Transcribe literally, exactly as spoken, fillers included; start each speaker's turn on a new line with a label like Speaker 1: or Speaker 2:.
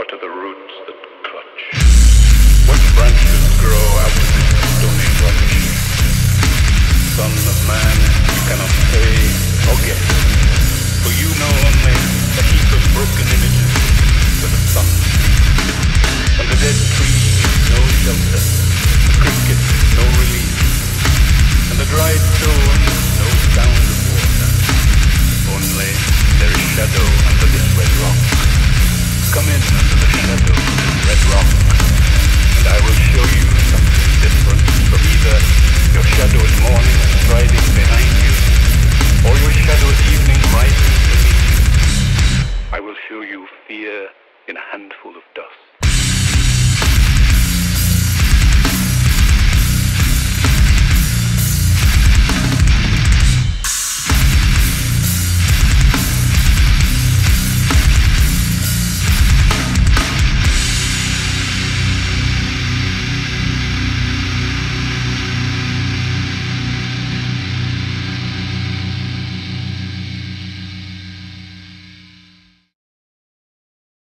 Speaker 1: to the roots that clutch. What branches grow out of this stony rock? Son of man, you cannot say or guess, for you know only a heap of broken images with a sun. And the dead tree, no shelter, the cricket, no relief, and the dried stone, no sound of water. Only there is shadow under this red rock. Come in under the shadow of this red rock, and I will show you something different from either your shadow's morning striding behind you, or your shadow's evening rising beneath you. I will show you fear in a handful of dust.